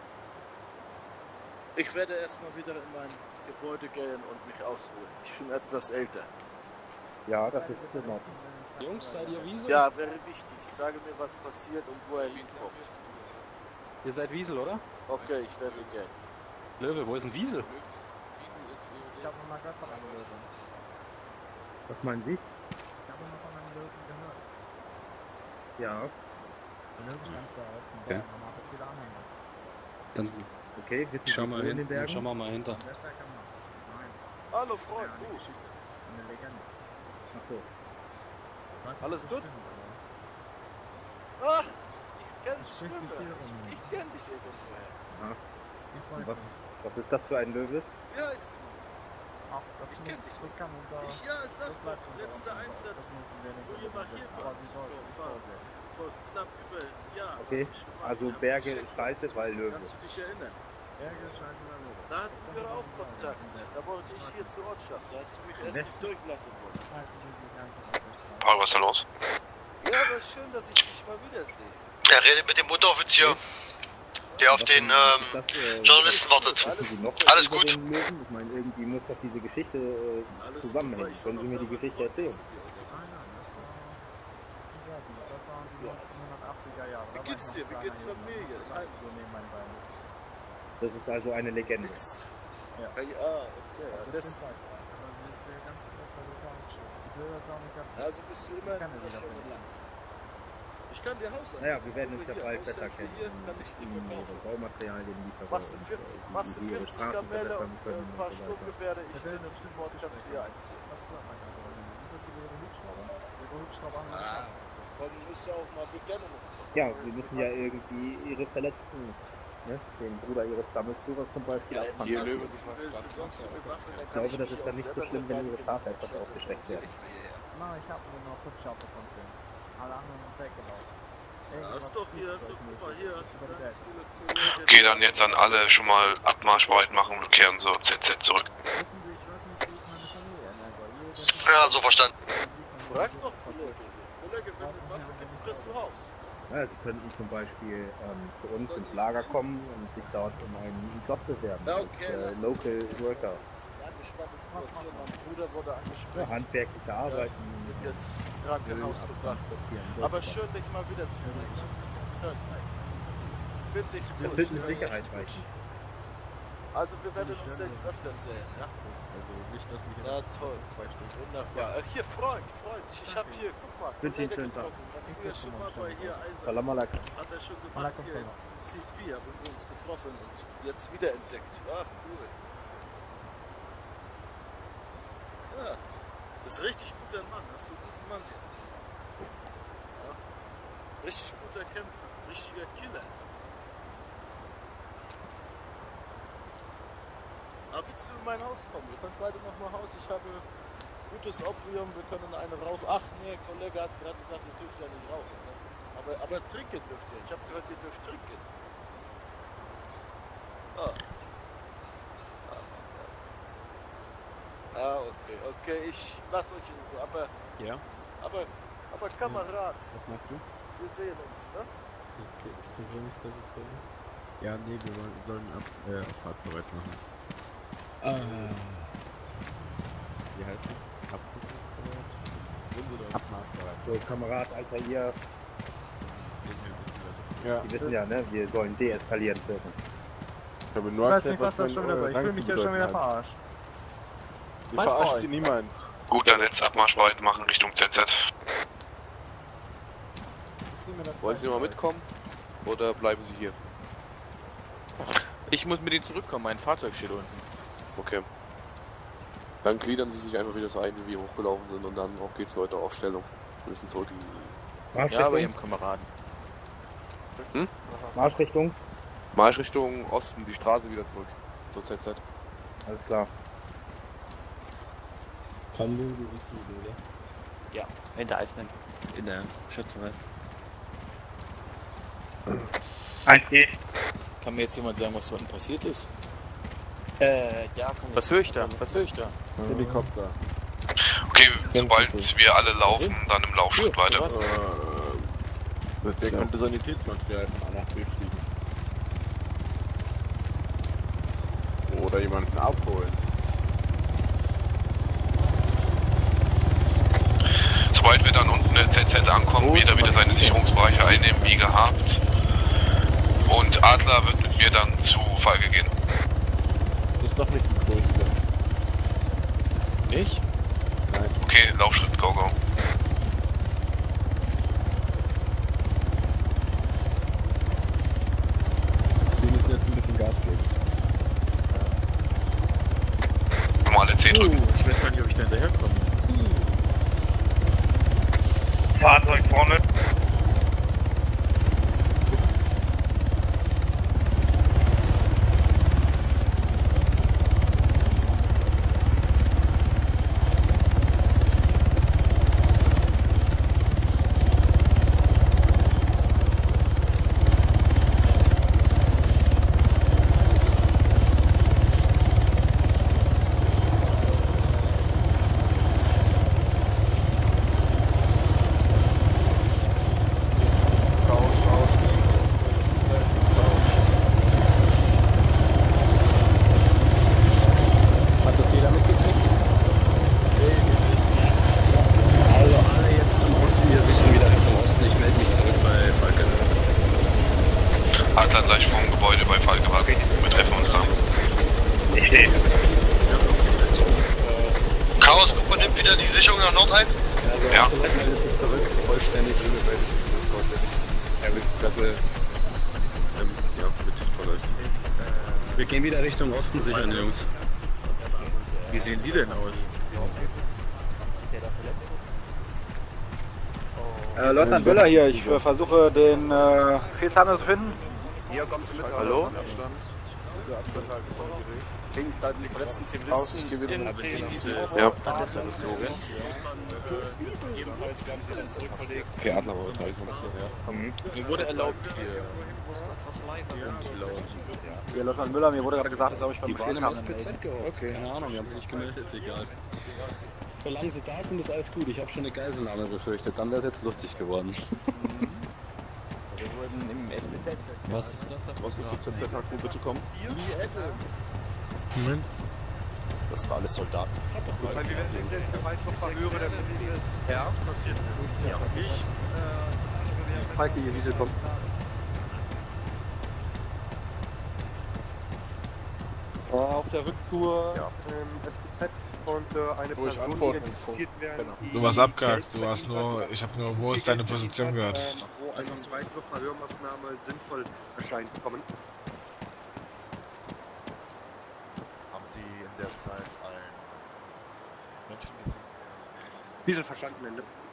Ich werde erstmal wieder in mein Gebäude gehen und mich ausruhen. Ich bin etwas älter. Ja, das ist in Ordnung. Jungs, seid ihr Wiesel? Ja, wäre wichtig. Sage mir, was passiert und wo er hinkommt. Ihr seid Wiesel, oder? Okay, ich werde gehen. Löwe, wo ist ein Wiesel? Ich habe mal gehört von einem Löwen. Was meinen Sie? Ich habe mal von einem Löwen gehört. Ja. Der Löwen stand da auf dem Okay. Berg und macht viele Anhänger. Dann Okay, wissen schau Sie, mal wo in hin, den dann Bergen? schauen wir mal hinter. Der Stärke macht. Nein. Hallo Freund, Ja, eine gut. Geschichte. Eine Legende. Ach so. Weiß nicht, Alles ob das gut? stimmt, aber Ah, ich kenn es dich, spricht Stimme. nicht viel rum. Ich, ich kenn dich irgendwoher. Aha. Ich Und weiß was, nicht. was ist das für ein Löwe? Wie heißt du? Ach, das Ich muss kenn dich. zurückkommen und da... Ich, ja, sag das doch, bleibt unter letzter uns. Einsatz, Das müssen wir nicht wo ihr mal hier aber wart, die sollte, die vor, sollte. vor knapp über einem Jahr. Okay, hab ich schon mal also wieder Berge geschickt. ist scheiße, weil Löwe. Kannst du dich erinnern? Berge ist scheiße, weil Löwe. Da hatten wir auch Kontakt. Da wollte ich hier zur Ortschaft. Da hast du mich erst nicht durchlassen wollen. Paul, was ist da los? Ja, aber schön, dass ich dich mal wiedersehe. Er redet mit dem Unteroffizier, der auf den ähm, Das, äh, Journalisten wartet. wissen Sie noch Alles über gut. den Löwen? Ich meine, irgendwie muss doch diese Geschichte äh, zusammenhängen. Können Sie mir die Geschichte erzählen? Wie geht's dir? Wie geht's Familie? Nein. Das ist also eine Legende. Ja, ja okay. Ja, das, also bist du immer in dieser schönen Land. Ich kann dir Haus Naja, wir werden uns ja hier, bald besser Haushälfte kennen. hier kann ich dir Ihre verkaufen. Baumaterialien liefern. Machst du vierzig, machst du wie wir ihre vierzig Straßen Kamele verbessern und können ein paar und so weiter. Sturmgewehre, ich stelle sofort, kannst du hier einziehen. Ah, dann musst du auch mal bekennen uns doch. Ja, wir müssen ja irgendwie ihre Verletzten, ne, den Bruder ihres Stammesführers zum Beispiel, Ja, abfangen. ihr Löwe, besorgst du mir Waffen, dann Ich kann glaube, ich das dich ist dann auch nicht so selber schlimm, wenn ihre verteidigen. Schafe etwas aufgesteckt werden. Nein, ich habe nur noch Rückschaufe von Film. Alle anderen sind weggelaufen. Ja, hast doch hier, hast doch, guck mal, hier hast du ganz viele Kollegen. Geh dann jetzt an alle schon mal Abmarsch bereit machen und kehren so Z Z zurück. Ja, so verstanden. Frag doch, Kollege. Kollege, wenn du Waffe gibst, kriegst du Haus. Ja, sie könnten zum Beispiel ähm, zu uns ins Lager kommen und sich dort um einen Job bewerben. Ja, okay, als, lass äh, Local Worker. Das ist eine angespannte Situation. Mein Bruder wurde Ja, angesprochen. handwerkliche Arbeiten. Wird jetzt im Krankenhaus gebracht. Aber schön, dich mal wiederzusehen. Schön. Bin dich Das ruhig. wird mit Sicherheit reichen. Also wir werden uns jetzt öfters sehen, ja? Also nicht, dass ich Ja, toll. Wunderbar. Äh, hier, Freund, Freund. Ich hab hier, guck mal, Wünsche Ihnen Kollege schönen Tag. getroffen. War früher schon mal bei hier Eisen. Salam alaikum. Hat er schon gemacht hier in C P, haben wir uns getroffen und jetzt wiederentdeckt. Ah, cool. Ja, das ist richtig guter Mann. Hast du einen guten Mann hier? Ja. Richtig guter Kämpfer. Richtiger Killer ist es. Aber willst du in mein Haus kommen? Wir können beide noch mal Haus. Ich habe gutes Opium, wir können eine rauchen. Ach nee, Kollege hat gerade gesagt, ihr dürft ja nicht rauchen. Ne? Aber, aber trinken dürft ihr. Ich habe gehört, ihr dürft trinken. Ah. Ah, ah okay, okay, ich lass euch in Ruhe. Aber, Ja? aber, aber Kamerad, Was machst du? wir sehen uns, ne? Ist, ist die Position? Ja, nee, wir wollen, sollen ab, äh, Abfahrtsbereit machen. Ah. Wie heißt das? Abflug? Abmarschbereit. So, Kamerad, Alter, ihr. Ja. Die wissen ja, ne? Wir sollen deeskalieren wirken. Ich habe Ich nur weiß erklärt, nicht, was das mein, schon wieder soll. äh, Ich Rang fühle zu mich hier schon bedeuten wieder hat. verarscht. Ihr Mein verarscht Freund. sie niemand. Gut, dann jetzt Abmarschbereit machen Richtung Z Z. Wollen Sie noch mal mitkommen? Oder bleiben Sie hier? Ich muss mit Ihnen zurückkommen, mein Fahrzeug steht unten. Okay. Dann gliedern Sie sich einfach wieder so ein, wie wir hochgelaufen sind und dann auf geht's, Leute, auf Stellung. Wir müssen zurück. Ja, bei Ihrem Kameraden. Hm? Marschrichtung? Marschrichtung Osten, die Straße wieder zurück. Zur Z Z. Alles klar. Kambu, du bist sie, oder? Ja, hinter Eismann. In der Schätzerei. eins G. Kann mir jetzt jemand sagen, was dort passiert ist? Äh, ja, komm. Was höre ich da? Was höre ich da? Helikopter. Okay, sobald wir alle laufen, dann im Laufschritt weiter. Äh, der könnte Sanitätsmaterial von A nach B fliegen. Oder jemanden abholen. Sobald wir dann unten in Z Z ankommen, jeder wieder seine Sicherungsbereiche einnehmen, wie gehabt. Und Adler wird mit mir dann zu Falke gehen. Das ist doch nicht die größte. Nicht? Nein. Okay, Laufschritt, go, go. Wir müssen jetzt ein bisschen Gas geben. Normale zehn drücken. Uh, ich weiß gar nicht, ob ich da hinterherkomme. Fahrzeug vorne. Hat das jeder mitgekriegt? Also alle jetzt zum Osten, wir sichern wieder Richtung Osten. Ich melde mich zurück bei Falke. Adler gleich vom Gebäude bei Falke warten. Wir treffen uns da. Ich stehe. Chaos, übernimmt wieder die Sicherung nach Nord ein? Also, Ja. Select meldet sich zurück, vollständig umgemeldet. Ja, mit Klasse. Ähm, ja, mit toller ist. Wir gehen wieder Richtung Osten sichern, Jungs. Wie sehen Sie denn aus? Äh, Leutnant Müller hier, ich äh, versuche den äh, Fehlzahler zu finden. Hier kommst du mit. Hallo? Klingt da die verletzten Zivilisten. Aus, ich gehe wieder in mit. Ja. Ebenfalls werden sie das zurückverlegt. Okay, Adler war drei. Mir wurde erlaubt, hier Hier, Leutnant Müller, mir wurde gerade gesagt, dass ich beim Die waren im Fehlzahler S P Z gehockt. Okay. Keine Ahnung, wir haben sich nicht gemeldet, ist egal. Solange sie da sind, ist alles gut. Ich habe schon eine Geiselnahme befürchtet, dann wäre es jetzt lustig geworden. Wir wurden im S P Z. Was ist das? Was ist die Z Z H Q, bitte kommen? Moment. Das sind alles Soldaten. Weil wir werden sich der Beweis noch verhören, der Kollege ist Herr. Passiert ist ja nicht. Äh, Falke, ihr Wiesel kommt. Äh, auf der Rücktour im S P Z konnte eine Wo ich Person antworten identifiziert werden. Genau. die Du warst abgehakt, Geld du hast nur, verdient ich habe nur, wo ist deine Position gehört? hat, ähm, wo eine weitere Verhörmaßnahme sinnvoll erscheint kommen. Haben Sie in der Zeit einen Menschen gesehen? Wiesel verstanden,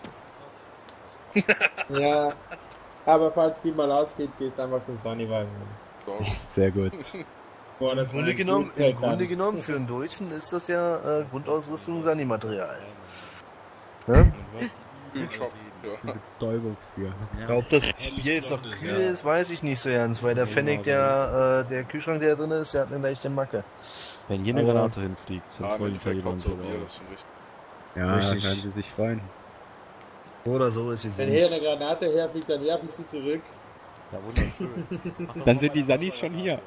Ende. Ja, aber falls die mal ausgeht, gehst einfach zum Sunnywagen. Sehr gut. Boah, das Im Grunde, ein genommen, Flugfeld Im Grunde dann. genommen für einen Deutschen ist das ja äh, Grundausrüstung Sanimaterial. Ne? Betäubungsbier. Ja, ob das Bier jetzt noch kühl ist, weiß ich nicht so ganz, weil der Pfennig, der, äh, der Kühlschrank, der drin ist, der hat eine leichte Macke. Wenn hier eine Aber- Granate hinfliegt, dann Ah, im freuen sich ja Endeffekt jemand Hauptsache Bier, drüber. das ist schon richtig. Ja, Richtig. werden sie sich freuen. Oder so ist es Wenn hier eine Granate herfliegt, dann werfe ich sie zurück. Ja, wunderschön. Dann sind die Sunnis schon hier.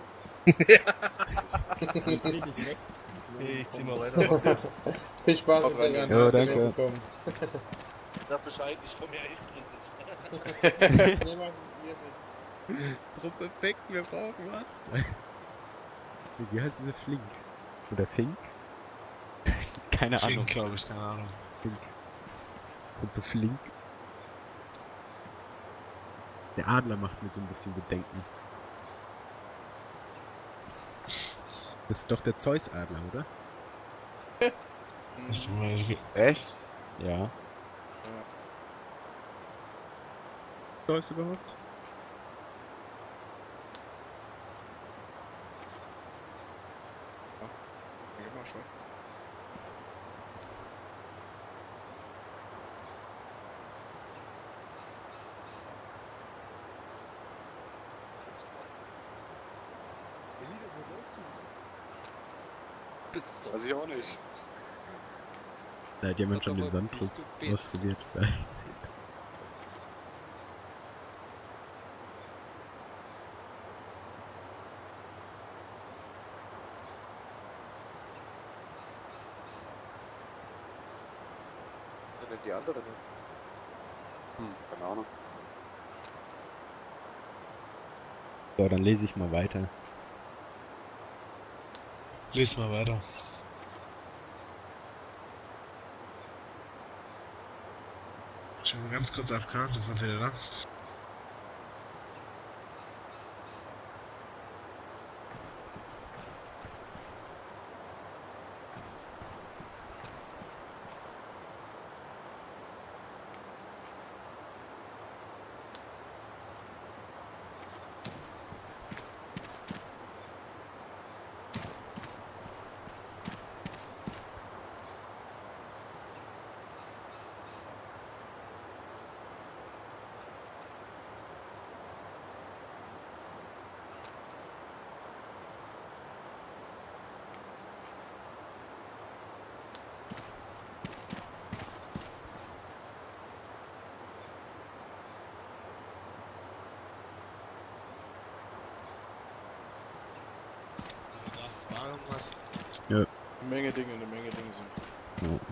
Ich zieh mal weiter. Viel Spaß mit der Ja, Granate, wenn danke. sie kommt. Sag Bescheid, ich komme ja echt drin sitzen. Truppe weg, wir brauchen was. Wie heißt diese Flink? Oder Fink? Keine Fink, Ahnung. glaube ich, keine Ahnung. Fink. Gruppe Flink. Der Adler macht mir so ein bisschen Bedenken. Das ist doch der Zeus-Adler, oder? Echt? Ja. Zeus überhaupt? Ja, immer schon. Weiß ich auch nicht. Da hat jemand schon den Sanddruck ausprobiert. Wer nennt die andere denn? Hm, keine Ahnung. So, dann lese ich mal weiter. Lies mal weiter. Ich bin ganz kurz auf K, sofort wieder da. Ja. Eine Menge Dinge, eine Menge Dinge sind. Ja.